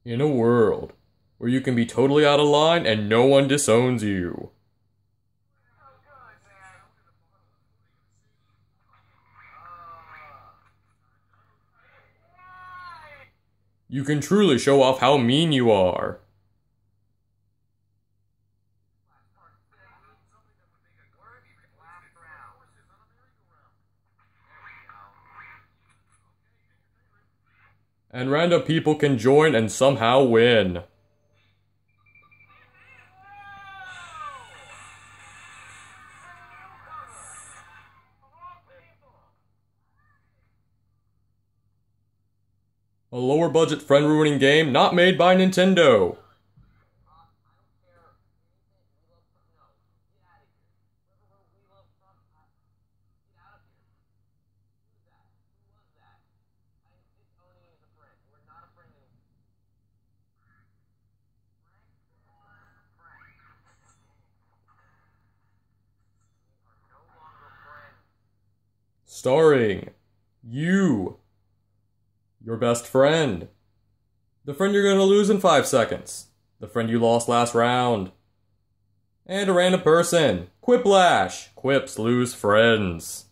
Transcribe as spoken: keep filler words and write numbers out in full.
In a world where you can be totally out of line and no one disowns you. You can truly show off how mean you are. And random people can join and somehow win. A lower budget friend ruining game not made by Nintendo. Starring you, your best friend, the friend you're gonna lose in five seconds, the friend you lost last round, and a random person. Quiplash. Quips lose friends.